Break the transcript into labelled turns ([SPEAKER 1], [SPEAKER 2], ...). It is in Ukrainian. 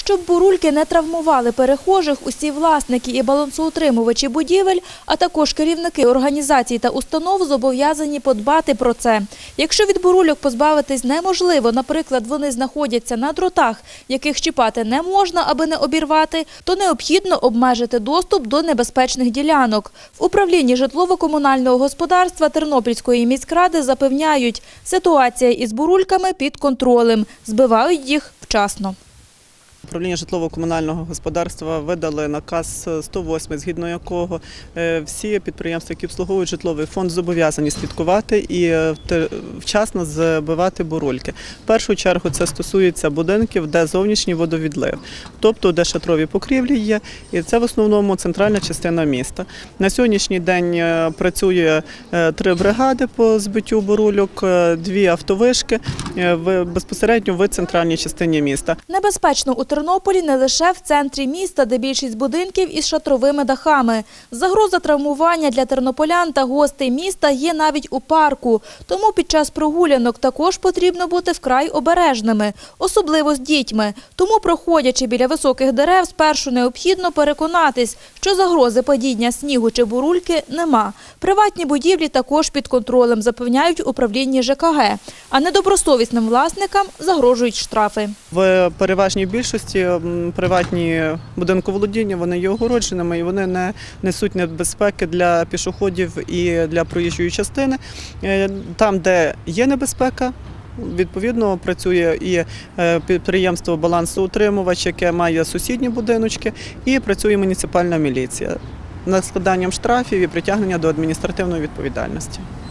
[SPEAKER 1] Щоб бурульки не травмували перехожих, усі власники і балансоутримувачі будівель, а також керівники організацій та установ зобов'язані подбати про це. Якщо від бурульок позбавитись неможливо, наприклад, вони знаходяться на дротах, яких чіпати не можна, аби не обірвати, то необхідно обмежити доступ до небезпечних ділянок. В управлінні житлово-комунального господарства Тернопільської міськради запевняють, ситуація із бурульками під контролем, збивають їх вчасно.
[SPEAKER 2] Управління житлово-комунального господарства видали наказ 108, згідно якого всі підприємства, які обслуговують житловий фонд, зобов'язані слідкувати і вчасно збивати бурульки. В першу чергу це стосується будинків, де зовнішній водовідлив, тобто де шатрові покрівлі є, і це в основному центральна частина міста. На сьогоднішній день працює 3 бригади по збиттю бурульок, 2 автовишки безпосередньо в центральній частині міста.
[SPEAKER 1] Небезпечно у Тернополі не лише в центрі міста, де більшість будинків із шатровими дахами. Загроза травмування для тернополян та гостей міста є навіть у парку. Тому під час прогулянок також потрібно бути вкрай обережними, особливо з дітьми. Тому, проходячи біля високих дерев, спершу необхідно переконатись, що загрози падіння снігу чи бурульки нема. Приватні будівлі також під контролем, запевняють в управлінні ЖКГ. А недобросовісним власникам загрожують штрафи.
[SPEAKER 2] В переважній більшості приватні будинковолодіння, вони є огородженими і вони не несуть небезпеки для пішоходів і для проїжджої частини. Там, де є небезпека, відповідно працює і підприємство «Балансоутримувач», яке має сусідні будиночки, і працює муніципальна міліція над складанням штрафів і притягнення до адміністративної відповідальності.